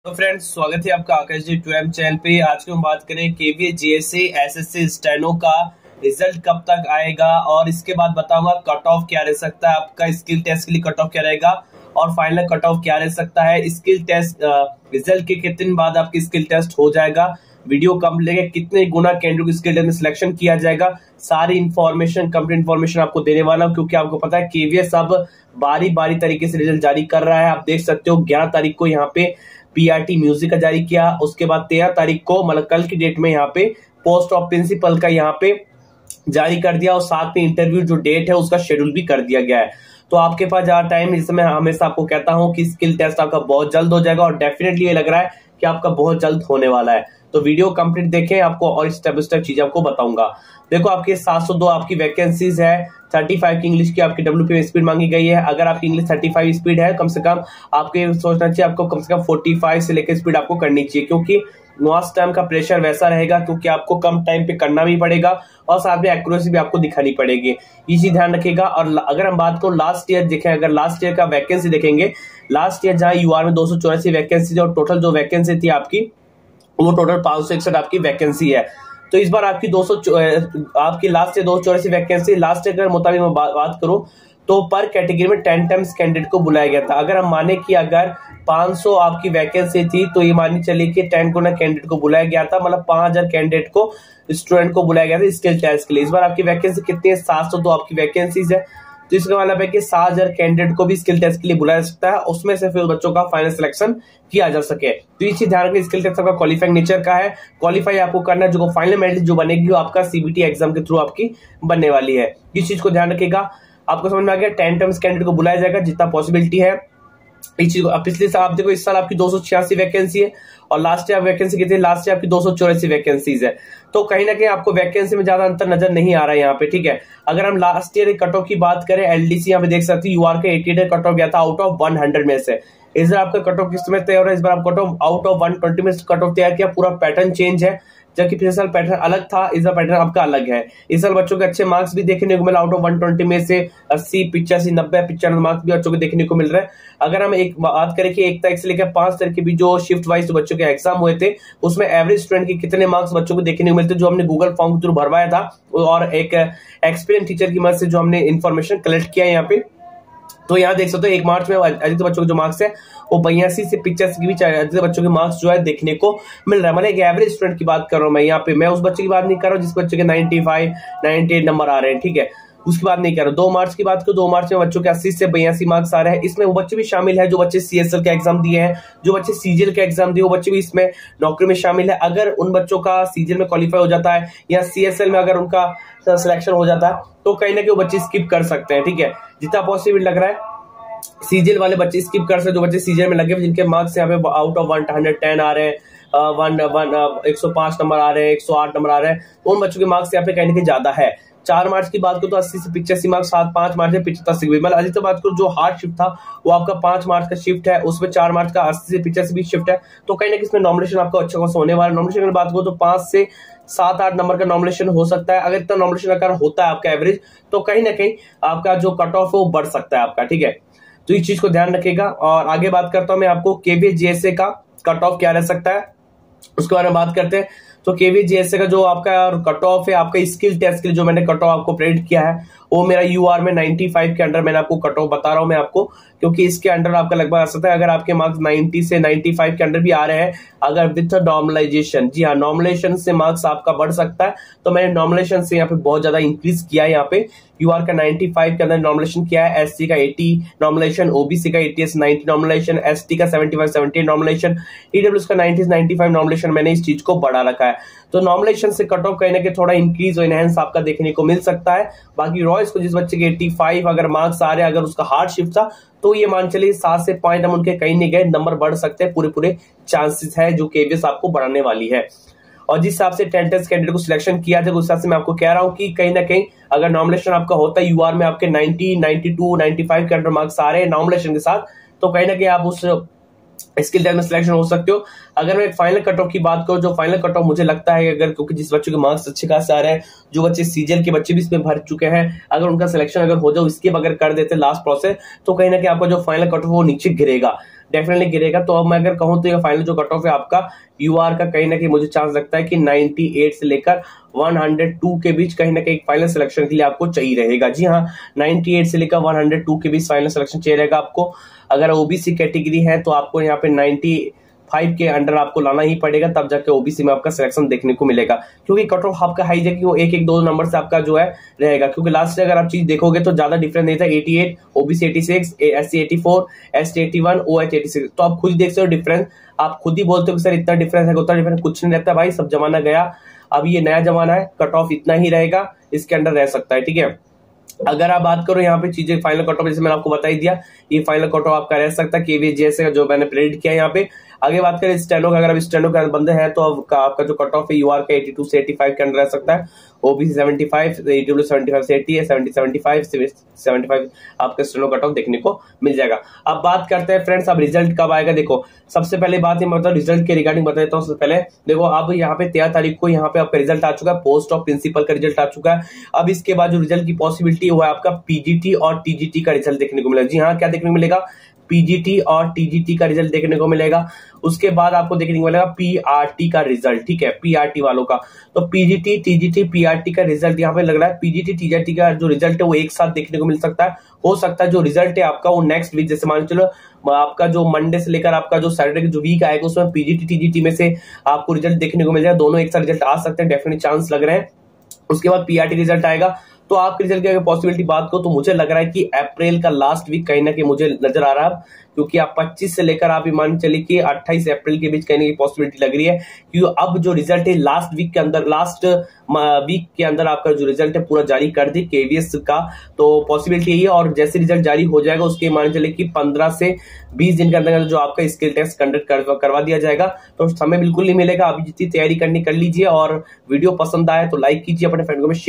तो फ्रेंड्स, स्वागत है आपका आकाश जी 12 चैनल पे। आज की हम बात करें केवीए जेएसए एसएससी स्टेनो का रिजल्ट कब तक आएगा और इसके बाद बताऊंगा कट ऑफ क्या रह सकता है, आपका स्किल टेस्ट के लिए कट ऑफ क्या रहेगा और फाइनल कट ऑफ क्या रह सकता है। स्किल टेस्ट रिजल्ट के कितने दिन बाद आपकी स्किल टेस्ट हो जाएगा, वीडियो कम लेंगे, कितने गुना कैंडिडेट को स्किल टेस्ट में सिलेक्शन किया जाएगा, सारी इन्फॉर्मेशन कंप्लीट इन्फॉर्मेशन आपको देने वाला हूं। क्योंकि आपको पता है केवीए सब बारी बारी तरीके से रिजल्ट जारी कर रहा है। आप देख सकते हो 11 तारीख को यहाँ पे पीआरटी म्यूजिक का जारी किया, उसके बाद 13 तारीख को मतलब कल की डेट में यहाँ पे पोस्ट ऑफ प्रिंसिपल का यहाँ पे जारी कर दिया और साथ में इंटरव्यू जो डेट है उसका शेड्यूल भी कर दिया गया है। तो आपके पास ज्यादा टाइम, इस समय हमेशा आपको कहता हूं कि स्किल टेस्ट आपका बहुत जल्द हो जाएगा और डेफिनेटली ये लग रहा है कि आपका बहुत जल्द होने वाला है। तो वीडियो कंप्लीट देखें, आपको और स्टेप स्टेप चीज आपको बताऊंगा। देखो, आपके 702 आपकी वैकेंसीज है। 35 की इंग्लिश की आपकी WP स्पीड मांगी गई है। अगर आपकी इंग्लिश 35 स्पीड है, कम से कम आपके सोचना चाहिए आपको कम से कम 45 से लेकर स्पीड आपको करनी चाहिए, क्योंकि लास्ट टाइम का प्रेशर वैसा रहेगा क्योंकि आपको कम टाइम पे करना भी पड़ेगा और साथ में एक्यूरेसी भी आपको दिखानी पड़ेगी। ये चीज ध्यान रखिएगा। और अगर हम बात करो लास्ट ईयर देखें, अगर लास्ट ईयर का वैकेंसी देखेंगे, लास्ट ईयर जहां यूआर में 284 वैकेंसी और टोटल जो वैकेंसी थी आपकी वो टोटल 561 आपकी वैकेंसी है। तो इस बार आपकी आपकी last year 284 vacancy, last year के मुताबिक मैं बात करूं तो पर कैटेगरी में 10 टाइम्स कैंडिडेट को बुलाया गया था। अगर हम माने कि अगर 500 आपकी वैकेंसी थी तो ये मानी चलिए कि 10 गुना कैंडिडेट को बुलाया गया था, मतलब 5000 कैंडिडेट को स्टूडेंट को बुलाया गया था स्किल टेस्ट के लिए। इस बार आपकी वैकेंसी कितनी है? 702 आपकी वैकेंसीज है। तो इसका मतलब है कि 7000 कैंडिडेट को भी स्किल टेस्ट के लिए बुलाया जा सकता है, उसमें से फिर बच्चों का फाइनल सिलेक्शन किया जा सके। तो ये चीज ध्यान रखिए, स्किल टेस्ट आपका क्वालिफाइंग नेचर का है। क्वालिफाई आपको करना है, जो फाइनल मेरिट जो बनेगी वो आपका सीबीटी एग्जाम के थ्रू आपकी बनने वाली है। इस चीज को ध्यान रखिएगा। आपको समझ में आ गया, 10 टाइम्स कैंडिडेट को बुलाया जाएगा जितना पॉसिबिलिटी है। इस चीज को पिछले साल आप देखो, इस साल आपकी 286 वैकेंसी है और लास्ट ईयर वैकेंसी कितनी? लास्ट ईयर आपकी 284 वैकेंसीज है। तो कहीं ना कहीं आपको वैकेंसी में ज्यादा अंतर नजर नहीं आ रहा है यहाँ पे, ठीक है। अगर हम लास्ट ईयर कट ऑफ की बात करें, एलडीसी यहाँ पे देख सकते हैं यूआर का 88 कट ऑफ गया था आउट ऑफ 100 में से। इस बार आपका कट ऑफ किस में तैयार हो रहा है? इस बार आप कट ऑफ आउट ऑफ 120 में कट ऑफ तैयार किया। पूरा पैटर्न चेंज है, जबकि पिछले साल पैटर्न अलग था, इस बार पैटर्न आपका अलग है। इस साल बच्चों के अच्छे मार्क्स भी देखने को मिला, आउट ऑफ 120 में से 80, 85, 90, 95 मार्क्स भी बच्चों को देखने को मिल रहा है। अगर हम एक बात करें कि 1 तारीख से लेकर 5 तारीख के भी जो शिफ्ट वाइज बच्चों के एग्जाम हुए थे, उसमें एवरेज स्टूडेंट के कितने मार्क्स बच्चों को देखने को मिलते, जो हमने गूगल फॉर्म के थ्रू भरवाया था और एक एक्सपीरियंस टीचर की मदद से जो हमने इन्फॉर्मेशन कलेक्ट किया है यहाँ पे। तो यहाँ देख सकते हो 1 मार्च में अधिकतर बच्चों के जो मार्क्स है वो 82 से 85 के बीच अधिकतर बच्चों के मार्क्स जो है देखने को मिल रहा है। मतलब एक एवरेज स्टूडेंट की बात कर रहा हूँ मैं यहाँ पे, मैं उस बच्चे की बात नहीं कर रहा हूँ जिस बच्चे के 95, 98 नंबर आ रहे हैं, ठीक है, उसकी बात नहीं कर रहा। 2 मार्च की बात करो, 2 मार्च में बच्चों के 80 से 82 मार्क्स आ रहे हैं। इसमें वो बच्चे भी शामिल है जो बच्चे सीएसएल का एग्जाम दिए हैं, जो बच्चे सीजीएल का एग्जाम दिए, वो बच्चे भी इसमें नौकरी में शामिल है। अगर उन बच्चों का सीजीएल में क्वालिफाई हो जाता है या सीएसएल में अगर उनका सिलेक्शन हो जाता है तो कहीं ना कहीं वो बच्चे स्किप कर सकते हैं, ठीक है। जितना पॉसिबल लग रहा है सीजीएल वाले बच्चे स्किप कर सकते, जो बच्चे सीजीएल में लगे जिनके मार्क्स यहाँ पे आउट ऑफ 110 आ रहे हैं, 105 नंबर आ रहे हैं, 108 नंबर आ रहे हैं, तो उन बच्चों के मार्क्स यहाँ पे कहीं ना कहीं ज्यादा है। 4 मार्च की बात करो तो 80 से 85 मार्क्स, 5 मार्च में 75 से, मतलब अधिकतर बात करो जो हार्ड शिफ्ट था वो आपका 5 मार्च का शिफ्ट है, उसमें 4 मार्च का 80 से 85 भी शिफ्ट है। तो कहीं ना कहीं इसमें नॉमिनेशन आपका अच्छा खासा होने वाला है। नॉमिनेशन की बात करो तो 5 से 7-8 नंबर का नॉमिनेशन हो सकता है। अगर इतना नॉमिनेशन अगर होता है आपका एवरेज, तो कहीं ना कहीं आपका जो कट ऑफ है वो बढ़ सकता है आपका, ठीक है। तो इस चीज को ध्यान रखिएगा। और आगे बात करता हूं मैं आपको केवीए जेएसए का कट ऑफ क्या रह सकता है, उसके बारे में बात करते हैं। तो केवीए जेएसए का जो आपका कट ऑफ है, आपका स्किल टेस्ट के लिए जो मैंने कट ऑफ आपको प्रेडिक्ट किया है वो मेरा यूआर में 95 के अंडर मैंने आपको कट ऑफ बता रहा हूं मैं आपको, क्योंकि इसके अंडर आपका लगभग आ सकता है। अगर आपके मार्क्स 90 से 95 के अंडर भी आ रहे हैं, अगर विथ नॉर्मलाइजेशन, जी हाँ, नॉर्मलाइजेशन से मार्क्स आपका बढ़ सकता है। तो मैंने नॉर्मलाइजेशन से यहाँ पे बहुत ज्यादा इंक्रीज किया है। यहाँ पे यूआर का 95 के अंदर नॉर्मलाइजेशन किया है, एससी का 80 नॉर्मलाइजेशन, ओबीसी का 80 से 90 नॉर्मलाइजेशन, एसटी का 75 78 नॉर्मलाइजेशन, ईडब्ल्यूएस का 90 से 95 नॉर्मलाइजेशन, मैंने इस चीज को बढ़ा रखा है। तो नॉर्मलाइजेशन से कट ऑफ कहीं ना कहीं थोड़ा इंक्रीज और इनहेंस आपका देखने को मिल सकता है। बाकी रॉयस को जिस बच्चे के 85 अगर मार्क्स आ रहे हैं, अगर उसका हार्ड शिफ्ट था तो ये मान चलिए 7 से 5 नंबर उनके कहीं नहीं गए, नंबर बढ़ सकते हैं, पूरे चांसेस है जो केवीएस आपको बढ़ाने वाली है। और जिस हिसाब से 10 टेस्ट कैंडिडेट को सिलेक्शन किया जाए, उस हिसाब से मैं आपको कह रहा हूं कि कहीं ना कहीं अगर नॉमिनेशन आपका होता है यूआर में आपके 90, 92, 95 के अंडर मार्क्स आ रहे हैं नॉमिनेशन के साथ, तो कहीं ना कहीं आप उस स्किल टेस्ट में सिलेक्शन हो सकते हो। अगर मैं फाइनल कट ऑफ की बात करूं, जो फाइनल कट ऑफ मुझे लगता है अगर, क्योंकि जिस बच्चों के मार्क्स अच्छे खासे आ रहे हैं, जो बच्चे सीजीएल के बच्चे भी इसमें भर चुके हैं, अगर उनका सिलेक्शन अगर हो जाए, स्किप अगर कर देते लास्ट प्रोसेस, तो कहीं ना कहीं आपका जो फाइनल कट ऑफ वो नीचे गिरेगा। डेफिनेटली गिरेगा। तो अब मैं अगर कहूँ तो ये फाइनल जो कट ऑफ है आपका यूआर का कहीं ना कहीं मुझे चांस लगता है कि 98 से लेकर 102 के बीच कहीं ना कहीं फाइनल सिलेक्शन के लिए आपको चाहिए रहेगा। जी हाँ, 98 से लेकर 102 के बीच फाइनल सिलेक्शन चाहिए रहेगा आपको। अगर ओबीसी कैटेगरी है तो आपको यहाँ पे 95 के अंडर आपको लाना ही पड़ेगा, तब जाके ओबीसी में आपका सिलेक्शन देखने को मिलेगा, क्योंकि कट ऑफ आपका हाई है कि वो एक एक दो नंबर से आपका जो है रहेगा। क्योंकि लास्ट से अगर आप चीज देखोगे तो ज्यादा डिफरेंस नहीं था, 88, ओबीसी 86, एससी 84, एसटी 81, ओएच 86। तो आप खुद देख सकते हो डिफरेंस। आप खुद ही बोलते हो कि सर इतना डिफरेंस है, उतना डिफरेंस कुछ नहीं रहता भाई, सब जमाना गया, अब ये नया जमाना है, कट ऑफ इतना ही रहेगा, इसके अंडर रह सकता है। ठीक है, अगर आप बात करो यहाँ पे चीजें फाइनल कट ऑफ, जैसे मैंने आपको बता ही दिया, ये फाइनल कट ऑफ आपका रह सकता है केवीजेएस का जो मैंने प्रेडिक्ट किया यहाँ पे। आगे बात करें स्टेनो का, अगर आप स्टेनो के बंदे हैं तो आपका जो कट ऑफ है यूआर का 82 से 85 के अंदर रह सकता है, ओबीसी 75, ईडब्ल्यू 75 से 80 है, 75 आपका स्टेनो कट ऑफ देखने को मिल जाएगा। अब बात करते हैं फ्रेंड्स, अब रिजल्ट कब आएगा। देखो सबसे पहले बात ये मतलब रिजल्ट के रिगार्डिंग बता देता हूँ। सबसे पहले देखो अब यहाँ पे 13 तारीख को यहाँ पे आपका रिजल्ट आ चुका है, पोस्ट ऑफ प्रिंसिपल का रिजल्ट आ चुका है। अब इसके बाद जो रिजल्ट की पॉसिबिलिटी हुआ है आपका पीजीटी और टीजीटी का रिजल्ट देखने को मिलेगा। जी हाँ, क्या देखने को मिलेगा, पीजीटी और टीजीटी का रिजल्ट देखने को मिलेगा। उसके बाद आपको देखने को मिलेगा पीआरटी का रिजल्ट। ठीक है, पीआरटी वालों का, तो पीजीटी टीजीटी पीआरटी का रिजल्ट यहाँ पे लग रहा है। पीजीटी टीजीटी का जो रिजल्ट है वो एक साथ देखने को मिल सकता है। हो सकता है जो रिजल्ट है आपका वो नेक्स्ट वीक, जैसे मान चलो आपका जो मंडे से लेकर आपका जो सैटरडे जो वीक आएगा उसमें पीजीटी टीजीटी में से आपको रिजल्ट देखने को मिल जाएगा। दोनों एक साथ रिजल्ट आ सकते हैं, डेफिनेटली चांस लग रहे हैं। उसके बाद पीआरटी रिजल्ट आएगा। तो आपके रिजल्ट की अगर पॉसिबिलिटी बात करो तो मुझे लग रहा है कि अप्रैल का लास्ट वीक कहीं ना कहीं मुझे नजर आ रहा है, क्योंकि आप 25 से लेकर आप मान चलिए कि 28 अप्रैल के बीच कहने की पॉसिबिलिटी लग रही है। क्योंकि अब जो रिजल्ट है लास्ट वीक के अंदर आपका जो रिजल्ट है पूरा जारी कर दी केवीएस का, तो पॉसिबिलिटी यही है। और जैसे रिजल्ट जारी हो जाएगा उसके मान चलिए कि 15 से 20 दिन के अंदर जो आपका स्किल टेस्ट कंडक्ट करवा दिया जाएगा। तो समय बिल्कुल नहीं मिलेगा, अभी जितनी तैयारी करनी कर लीजिए। और वीडियो पसंद आए तो लाइक कीजिए, अपने फ्रेंड को